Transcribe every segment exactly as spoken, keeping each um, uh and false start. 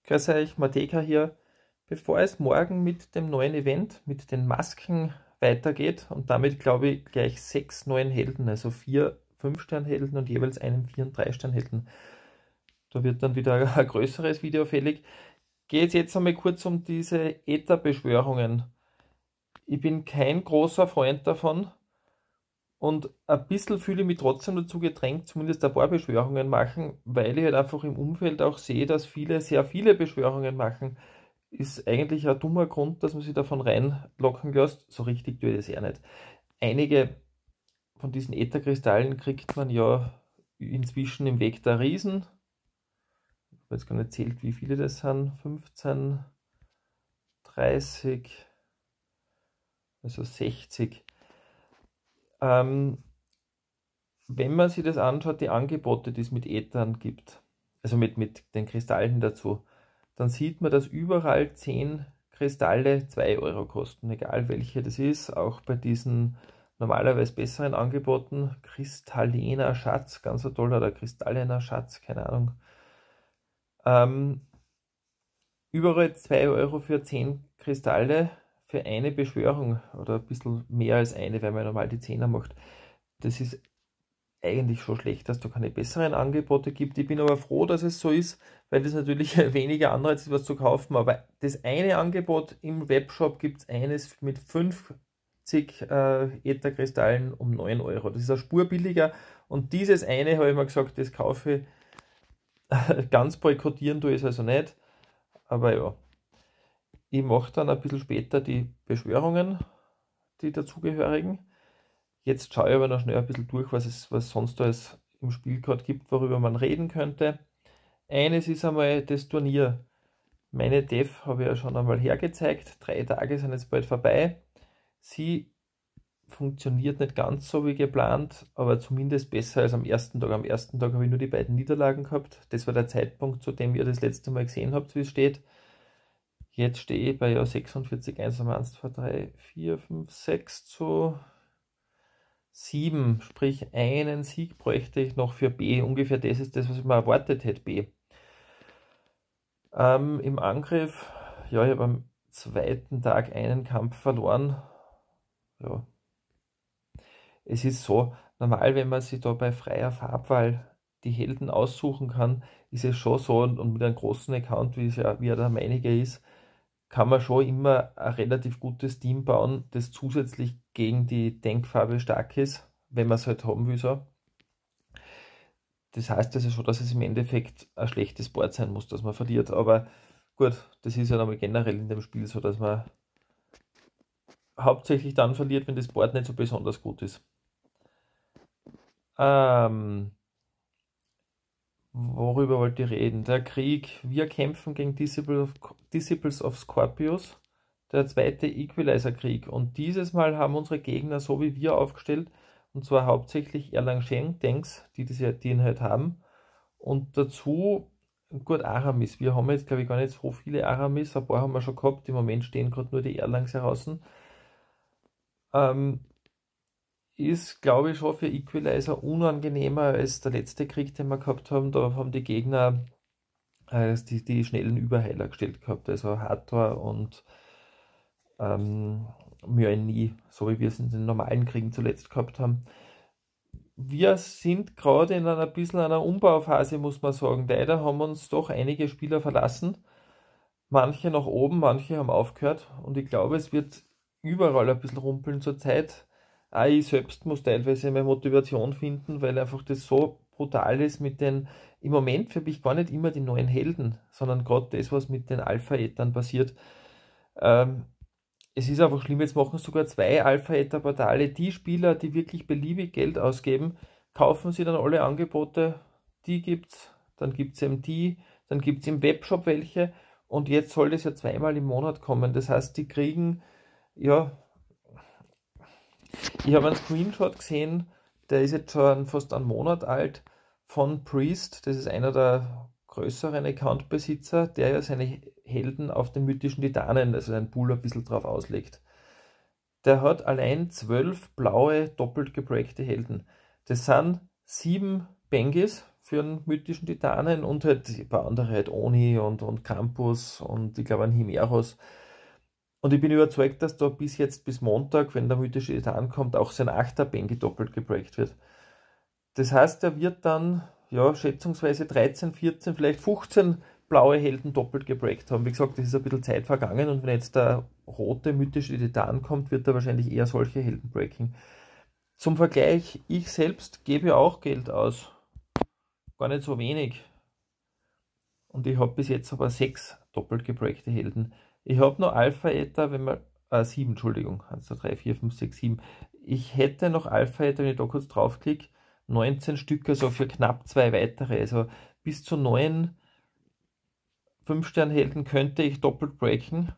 Grüß euch, Mateka hier. Bevor es morgen mit dem neuen Event, mit den Masken weitergeht und damit glaube ich gleich sechs neuen Helden, also vier fünf-Stern-Helden und jeweils einen vier- und drei-Stern-Helden. Da wird dann wieder ein größeres Video fällig. Geht es jetzt einmal kurz um diese Ätherbeschwörungen. Ich bin kein großer Freund davon und ein bisschen fühle ich mich trotzdem dazu gedrängt, zumindest ein paar Beschwörungen machen, weil ich halt einfach im Umfeld auch sehe, dass viele sehr viele Beschwörungen machen. Ist eigentlich ein dummer Grund, dass man sich davon reinlocken lässt. So richtig tue ich das eher nicht. Einige von diesen Ätherkristallen kriegt man ja inzwischen im Weg der Riesen. Ich habe jetzt gar nicht zählt, wie viele das sind. fünfzehn, dreißig, also sechzig. Ähm, wenn man sich das anschaut, die Angebote, die es mit Äthern gibt, also mit, mit den Kristallen dazu, dann sieht man, dass überall zehn Kristalle zwei Euro kosten, egal welche das ist, auch bei diesen normalerweise besseren Angeboten. Kristalliner Schatz, ganz ein toller, oder kristalliner Schatz, keine Ahnung. Ähm, überall zwei Euro für zehn Kristalle für eine Beschwörung oder ein bisschen mehr als eine, weil man normal die Zehner macht. Das ist eigentlich schon schlecht, dass es da keine besseren Angebote gibt. Ich bin aber froh, dass es so ist, weil das natürlich weniger Anreiz ist, was zu kaufen. Aber das eine Angebot im Webshop gibt es eines mit fünfzig äh, Ätherkristallen um neun Euro. Das ist eine Spur billiger. Und dieses eine habe ich mir gesagt, das kaufe ich. Ganz boykottieren tue ich es also nicht. Aber ja, ich mache dann ein bisschen später die Beschwörungen, die dazugehörigen. Jetzt schaue ich aber noch schnell ein bisschen durch, was es was sonst alles im Spiel gerade gibt, worüber man reden könnte. Eines ist einmal das Turnier. Meine Dev habe ich ja schon einmal hergezeigt. Drei Tage sind jetzt bald vorbei. Sie funktioniert nicht ganz so wie geplant, aber zumindest besser als am ersten Tag. Am ersten Tag habe ich nur die beiden Niederlagen gehabt. Das war der Zeitpunkt, zu dem ihr das letzte Mal gesehen habt, wie es steht. Jetzt stehe ich bei ja sechsundvierzig, eins, eins, zwei, drei, vier, fünf, sechs zu sieben, sprich einen Sieg bräuchte ich noch für B. Ungefähr das ist das, was ich mir erwartet hätte, B. Ähm, Im Angriff, ja, ich habe am zweiten Tag einen Kampf verloren. Ja. Es ist so, normal, wenn man sich da bei freier Farbwahl die Helden aussuchen kann, ist es schon so, und, und mit einem großen Account, wie es ja wie der meinige ist, kann man schon immer ein relativ gutes Team bauen, das zusätzlich gegen die Denkfarbe stark ist, wenn man es halt haben will so. Das heißt also schon, dass es im Endeffekt ein schlechtes Board sein muss, dass man verliert. Aber gut, das ist ja nochmal generell in dem Spiel so, dass man hauptsächlich dann verliert, wenn das Board nicht so besonders gut ist. Ähm, worüber wollt ihr reden? Der Krieg. Wir kämpfen gegen Disciples of, Disciples of Scorpius. Der zweite Equalizer-Krieg. Und dieses Mal haben unsere Gegner so wie wir aufgestellt, und zwar hauptsächlich Erlang Shen-Tanks, die, die ihn halt haben. Und dazu, gut, Aramis. Wir haben jetzt, glaube ich, gar nicht so viele Aramis. Ein paar haben wir schon gehabt. Im Moment stehen gerade nur die Erlangs heraus. Ähm, ist, glaube ich, schon für Equalizer unangenehmer als der letzte Krieg, den wir gehabt haben. Da haben die Gegner äh, die, die schnellen Überheiler gestellt gehabt. Also Hathor und ähm, Mjölnir, so wie wir es in den normalen Kriegen zuletzt gehabt haben. Wir sind gerade in einer bisschen einer Umbauphase, muss man sagen. Leider haben uns doch einige Spieler verlassen. Manche nach oben, manche haben aufgehört. Und ich glaube, es wird überall ein bisschen rumpeln zur Zeit. Auch ich selbst muss teilweise meine Motivation finden, weil einfach das so brutal ist mit den, im Moment für mich gar nicht immer die neuen Helden, sondern gerade das, was mit den Alpha-Ethern passiert. Ähm, Es ist einfach schlimm, jetzt machen sogar zwei Alpha-Ether-Portale. Die Spieler, die wirklich beliebig Geld ausgeben, kaufen sie dann alle Angebote. Die gibt es, dann gibt es eben die, dann gibt es im Webshop welche. Und jetzt soll das ja zweimal im Monat kommen. Das heißt, die kriegen, ja, ich habe einen Screenshot gesehen, der ist jetzt schon fast einen Monat alt, von Priest. Das ist einer der größeren Account-Besitzer, der ja seine Helden auf den mythischen Titanen, also einen Pool ein bisschen drauf auslegt. Der hat allein zwölf blaue, doppelt gebreakte Helden. Das sind sieben Bengis für einen mythischen Titanen und halt ein paar andere, halt Oni und, und Krampus und ich glaube ein Himeros. Und ich bin überzeugt, dass da bis jetzt, bis Montag, wenn der mythische Titan kommt, auch sein achter Bengi doppelt gebreakt wird. Das heißt, er wird dann, ja, schätzungsweise dreizehn, vierzehn, vielleicht fünfzehn blaue Helden doppelt gebreakt haben. Wie gesagt, das ist ein bisschen Zeit vergangen und wenn jetzt der rote mythische Titan kommt, wird er wahrscheinlich eher solche Helden breaken. Zum Vergleich, ich selbst gebe ja auch Geld aus. Gar nicht so wenig. Und ich habe bis jetzt aber sechs doppelt gebreakte Helden. Ich habe noch Alpha Eta, wenn man, äh, sieben, Entschuldigung, eins, zwei, drei, vier, fünf, sechs, sieben. Ich hätte noch Alpha Eta, wenn ich da kurz draufklicke, neunzehn Stück, also für knapp zwei weitere. Also bis zu neun fünf Stern Helden könnte ich doppelt breaken.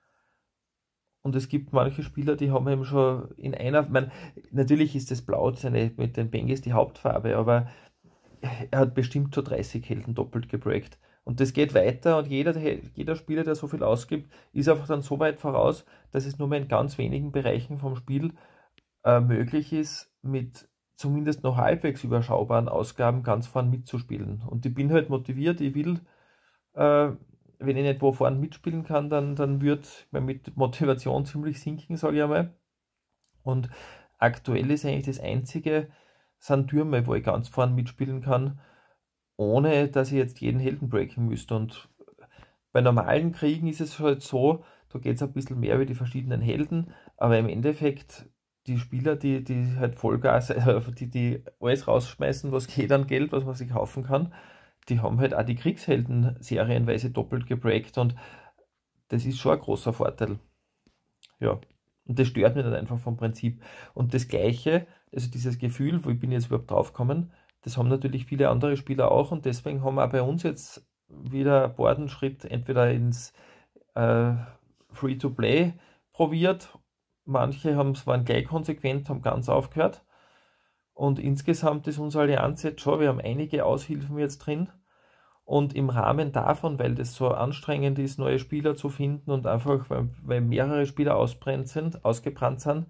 Und es gibt manche Spieler, die haben eben schon in einer, man, natürlich ist das Blau seine, mit den Bengis die Hauptfarbe, aber er hat bestimmt schon dreißig Helden doppelt gebreakt. Und das geht weiter und jeder, jeder Spieler, der so viel ausgibt, ist einfach dann so weit voraus, dass es nur mehr in ganz wenigen Bereichen vom Spiel äh, möglich ist, mit zumindest noch halbwegs überschaubaren Ausgaben ganz vorn mitzuspielen. Und ich bin halt motiviert, ich will, äh, wenn ich nicht wo vorn mitspielen kann, dann, dann wird mit Motivation ziemlich sinken, sage ich einmal. Und aktuell ist eigentlich das einzige, sind Türme, wo ich ganz vorn mitspielen kann, ohne dass ich jetzt jeden Helden breaken müsste. Und bei normalen Kriegen ist es halt so, da geht es ein bisschen mehr über die verschiedenen Helden, aber im Endeffekt die Spieler, die, die halt Vollgas, äh, die, die alles rausschmeißen, was geht an Geld, was man sich kaufen kann, die haben halt auch die Kriegshelden serienweise doppelt gebreakt und das ist schon ein großer Vorteil. Ja, und das stört mich dann einfach vom Prinzip. Und das Gleiche, also dieses Gefühl, wo ich bin jetzt überhaupt draufgekommen, das haben natürlich viele andere Spieler auch und deswegen haben wir auch bei uns jetzt wieder einen Bordenschritt entweder ins äh, Free-to-Play probiert. Manche haben, waren gleich konsequent, haben ganz aufgehört. Und insgesamt ist unsere Allianz jetzt schon, wir haben einige Aushilfen jetzt drin. Und im Rahmen davon, weil das so anstrengend ist, neue Spieler zu finden und einfach, weil, weil mehrere Spieler ausbrennt sind, ausgebrannt sind,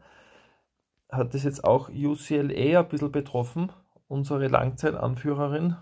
hat das jetzt auch U C L A ein bisschen betroffen, unsere Langzeitanführerin,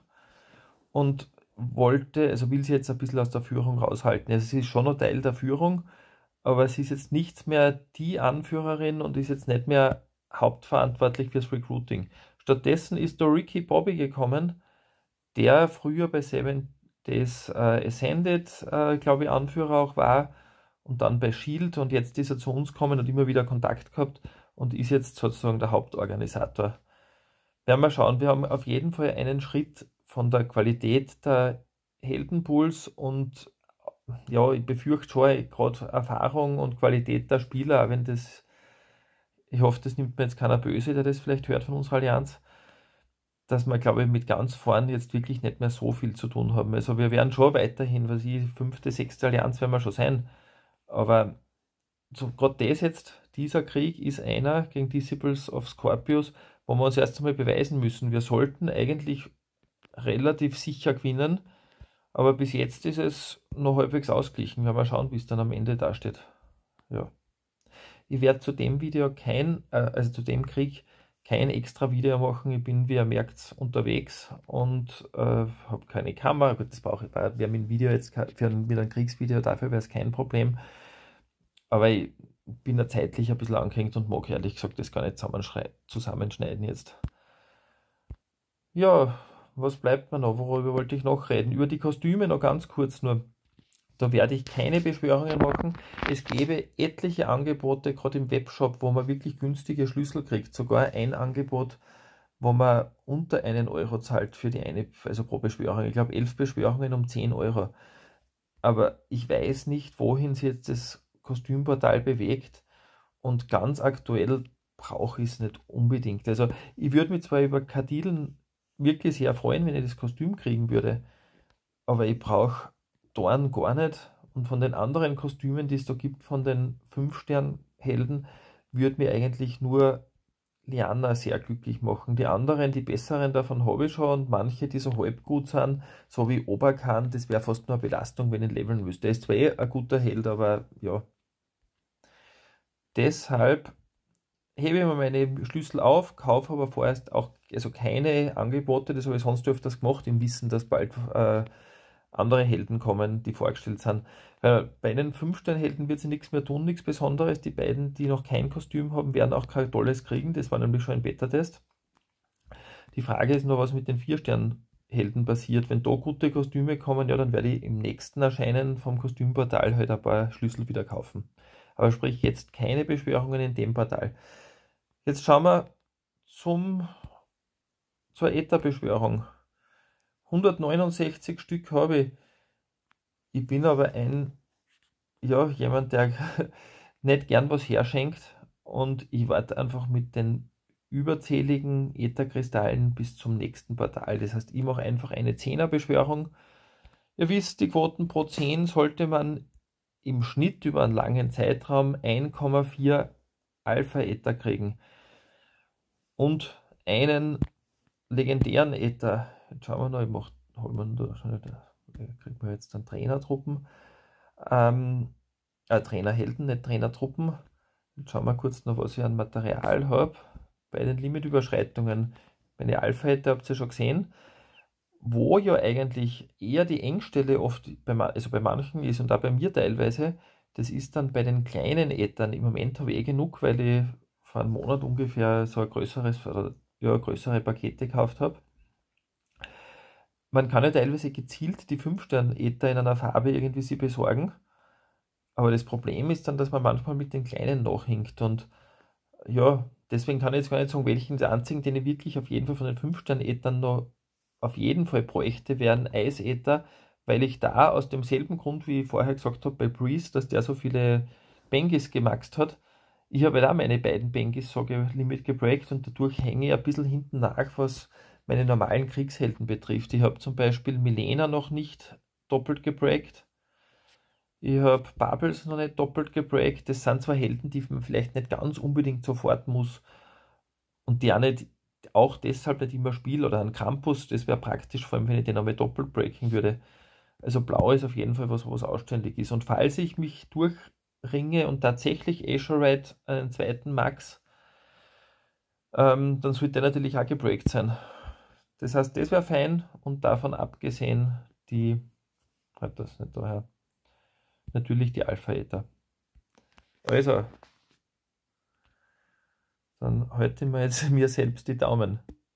und wollte, also will sie jetzt ein bisschen aus der Führung raushalten. Also sie ist schon noch Teil der Führung, aber sie ist jetzt nicht mehr die Anführerin und ist jetzt nicht mehr hauptverantwortlich fürs Recruiting. Stattdessen ist da Ricky Bobby gekommen, der früher bei Seven Days äh, Ascended, äh, glaube ich, Anführer auch war und dann bei Shield und jetzt ist er zu uns gekommen und immer wieder Kontakt gehabt und ist jetzt sozusagen der Hauptorganisator. Werden wir schauen, wir haben auf jeden Fall einen Schritt von der Qualität der Heldenpools und ja, ich befürchte schon gerade Erfahrung und Qualität der Spieler, wenn das, ich hoffe, das nimmt mir jetzt keiner böse, der das vielleicht hört von unserer Allianz, dass wir, glaube ich, mit ganz vorn jetzt wirklich nicht mehr so viel zu tun haben. Also wir werden schon weiterhin, was ich, fünfte, sechste Allianz werden wir schon sein, aber so gerade das jetzt, dieser Krieg ist einer gegen Disciples of Scorpius, wo wir uns erst einmal beweisen müssen. Wir sollten eigentlich relativ sicher gewinnen, aber bis jetzt ist es noch halbwegs ausgeglichen. Wir werden mal schauen, wie es dann am Ende dasteht. Ja. Ich werde zu dem Video kein, äh, also zu dem Krieg kein extra Video machen. Ich bin, wie ihr merkt, unterwegs und äh, habe keine Kamera. Gut, das brauche ich. Wir haben ein Video jetzt für ein, mit einem Kriegsvideo, dafür wäre es kein Problem. Aber ich bin da zeitlich ein bisschen angehängt und mag ehrlich gesagt das gar nicht zusammenschneiden jetzt. Ja, was bleibt mir noch? Worüber wollte ich noch reden? Über die Kostüme noch ganz kurz nur. Da werde ich keine Beschwörungen machen. Es gäbe etliche Angebote, gerade im Webshop, wo man wirklich günstige Schlüssel kriegt. Sogar ein Angebot, wo man unter einen Euro zahlt für die eine, also pro Beschwörung. Ich glaube, elf Beschwörungen um zehn Euro. Aber ich weiß nicht, wohin sich jetzt das Kostümportal bewegt. Und ganz aktuell brauche ich es nicht unbedingt. Also ich würde mich zwar über Kadilen wirklich sehr freuen, wenn ich das Kostüm kriegen würde, aber ich brauche Dorn gar nicht. Und von den anderen Kostümen, die es da gibt, von den fünf Stern Helden, würde mir eigentlich nur Liana sehr glücklich machen. Die anderen, die besseren davon habe ich schon und manche, die so halb gut sind, so wie Oberkhan, das wäre fast nur eine Belastung, wenn ich leveln müsste. Er ist zwar eh ein guter Held, aber ja. Deshalb hebe ich mir meine Schlüssel auf, kaufe aber vorerst auch also keine Angebote, das habe ich sonst öfters gemacht, im Wissen, dass bald äh, andere Helden kommen, die vorgestellt sind. Weil bei den fünf-Stern-Helden wird sie nichts mehr tun, nichts Besonderes. Die beiden, die noch kein Kostüm haben, werden auch kein tolles kriegen. Das war nämlich schon ein Beta-Test. Die Frage ist nur, was mit den vier-Stern-Helden passiert. Wenn da gute Kostüme kommen, ja, dann werde ich im nächsten Erscheinen vom Kostümportal halt ein paar Schlüssel wieder kaufen. Aber sprich jetzt keine Beschwörungen in dem Portal. Jetzt schauen wir zum, zur ETA-Beschwörung. hundertneunundsechzig Stück habe ich. Ich bin aber ein, ja, jemand, der nicht gern was herschenkt und ich warte einfach mit den überzähligen Ätherkristallen bis zum nächsten Portal. Das heißt, ich mache einfach eine zehner-Beschwörung. Ihr wisst, die Quoten pro zehn sollte man im Schnitt über einen langen Zeitraum eins Komma vier Alpha-Äther kriegen. Und einen legendären Äther. Jetzt schauen wir noch, ich mache, holen wir da schon, da kriegen wir jetzt dann Trainertruppen. Ähm, äh, Trainerhelden, nicht Trainertruppen. Jetzt schauen wir kurz noch, was ich an Material habe. Bei den Limitüberschreitungen. Meine Alpha-Äther habt ihr schon gesehen. Wo ja eigentlich eher die Engstelle oft bei, also bei manchen ist und auch bei mir teilweise, das ist dann bei den kleinen Äthern. Im Moment habe ich eh genug, weil ich vor einem Monat ungefähr so ein größeres oder ja, größere Pakete gekauft habe. Man kann ja teilweise gezielt die fünf-Stern-Äther in einer Farbe irgendwie sie besorgen, aber das Problem ist dann, dass man manchmal mit den kleinen nachhinkt und ja, deswegen kann ich jetzt gar nicht sagen, welchen der einzigen, den ich wirklich auf jeden Fall von den fünf-Stern-Äthern noch auf jeden Fall bräuchte, wären Eisäther, weil ich da aus demselben Grund, wie ich vorher gesagt habe, bei Breeze, dass der so viele Bengis gemaxt hat, ich habe da meine beiden Bengis so Limit gebreakt und dadurch hänge ich ein bisschen hinten nach, was meine normalen Kriegshelden betrifft. Ich habe zum Beispiel Milena noch nicht doppelt gebreakt. Ich habe Bubbles noch nicht doppelt gebreakt. Das sind zwar Helden, die man vielleicht nicht ganz unbedingt sofort muss und die auch nicht auch deshalb nicht immer spiele oder ein Campus, das wäre praktisch, vor allem wenn ich den einmal doppelt breaken würde. Also blau ist auf jeden Fall was, was ausständig ist. Und falls ich mich durchringe und tatsächlich Azure einen zweiten Max, ähm, dann sollte der natürlich auch gebreakt sein. Das heißt, das wäre fein und davon abgesehen die, halt das nicht daher, natürlich die Alpha-Äther. Also, dann halte ich mir jetzt mir selbst die Daumen.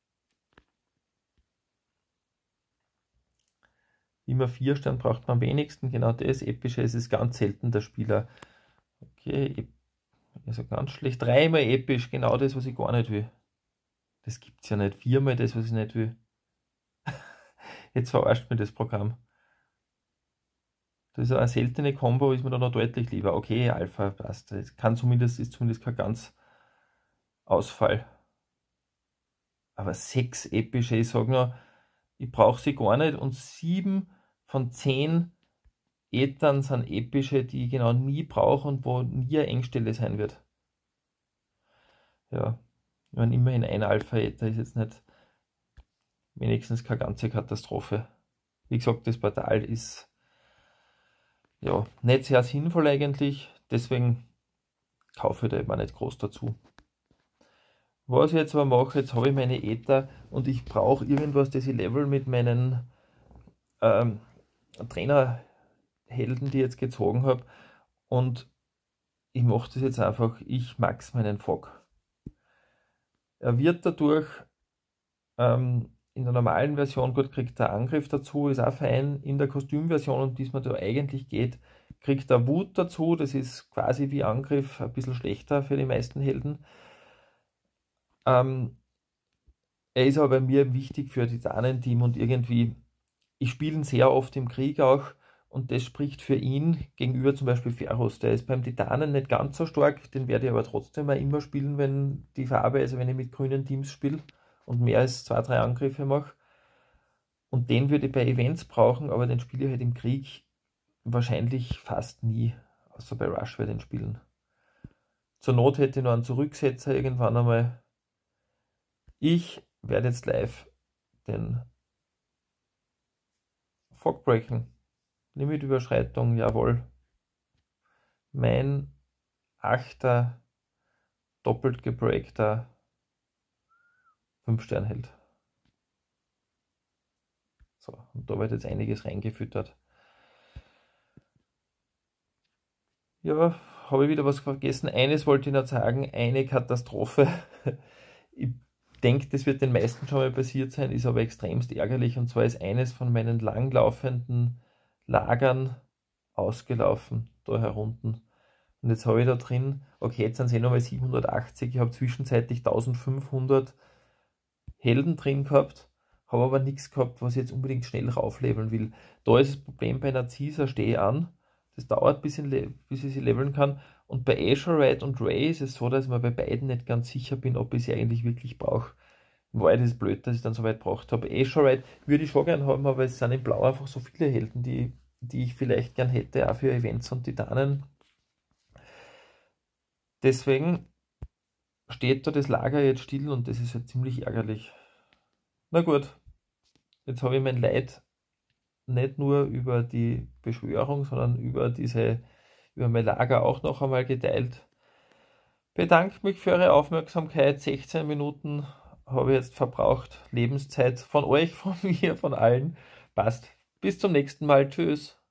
Immer vier Stern braucht man am wenigsten, genau das. Epische ist es ganz selten, der Spieler. Okay, also ganz schlecht. Dreimal episch, genau das, was ich gar nicht will. Das gibt's ja nicht. Viermal das, was ich nicht will. Jetzt verarscht mir das Programm. Das ist eine seltene Combo, ist mir dann noch deutlich lieber. Okay, Alpha passt. Das kann zumindest, ist zumindest kein ganz Ausfall. Aber sechs epische, ich sage nur, ich brauche sie gar nicht. Und sieben von zehn Ethern sind epische, die ich genau nie brauche und wo nie eine Engstelle sein wird. Ja, ich meine, immerhin ein Alpha-Ether ist jetzt nicht wenigstens keine ganze Katastrophe. Wie gesagt, das Portal ist ja nicht sehr sinnvoll eigentlich, deswegen kaufe ich da immer nicht groß dazu. Was ich jetzt aber mache, jetzt habe ich meine Ether und ich brauche irgendwas, das ich level mit meinen ähm, Trainerhelden, die ich jetzt gezogen habe. Und ich mache das jetzt einfach, ich max meinen Fog. Er wird dadurch ähm, in der normalen Version, gut, kriegt er Angriff dazu, ist auch fein. In der Kostümversion, um die es mir da eigentlich geht, kriegt er Wut dazu. Das ist quasi wie Angriff, ein bisschen schlechter für die meisten Helden. Ähm, er ist aber bei mir wichtig für die Titanenteam und irgendwie, ich spiele ihn sehr oft im Krieg auch und das spricht für ihn gegenüber zum Beispiel Ferus. Der ist beim Titanen nicht ganz so stark, den werde ich aber trotzdem mal immer spielen, wenn die Farbe, also wenn ich mit grünen Teams spiele und mehr als zwei, drei Angriffe mache. Und den würde ich bei Events brauchen, aber den spiele ich halt im Krieg wahrscheinlich fast nie, außer bei Rush werde ich den spielen. Zur Not hätte ich noch einen Zurücksetzer irgendwann einmal. Ich werde jetzt live den Fog breaken. Limitüberschreitung, jawohl. Mein achter doppelt gebreakter fünf Stern Held. So, und da wird jetzt einiges reingefüttert. Ja, habe ich wieder was vergessen. Eines wollte ich noch sagen, eine Katastrophe. Ich denke, das wird den meisten schon mal passiert sein, ist aber extremst ärgerlich. Und zwar ist eines von meinen langlaufenden Lagern ausgelaufen, da herunten. Und jetzt habe ich da drin, okay, jetzt sind es eh nochmal siebenhundertachtzig, ich habe zwischenzeitlich eintausendfünfhundert Helden drin gehabt, habe aber nichts gehabt, was ich jetzt unbedingt schnell raufleveln will. Da ist das Problem bei Narcissa, stehe an, das dauert, bis ich, bis ich sie leveln kann. Und bei Azure und Ray ist es so, dass ich mir bei beiden nicht ganz sicher bin, ob ich sie eigentlich wirklich brauche. In Wahrheit ist es blöd, dass ich dann so weit braucht habe. Azure würde ich schon gern haben, aber es sind in Blau einfach so viele Helden, die, die ich vielleicht gern hätte, auch für Events und Titanen. Deswegen steht da das Lager jetzt still und das ist ja ziemlich ärgerlich. Na gut, jetzt habe ich mein Leid nicht nur über die Beschwörung, sondern über diese, über mein Lager auch noch einmal geteilt. Bedanke mich für eure Aufmerksamkeit. sechzehn Minuten habe ich jetzt verbraucht. Lebenszeit von euch, von mir, von allen. Passt. Bis zum nächsten Mal. Tschüss.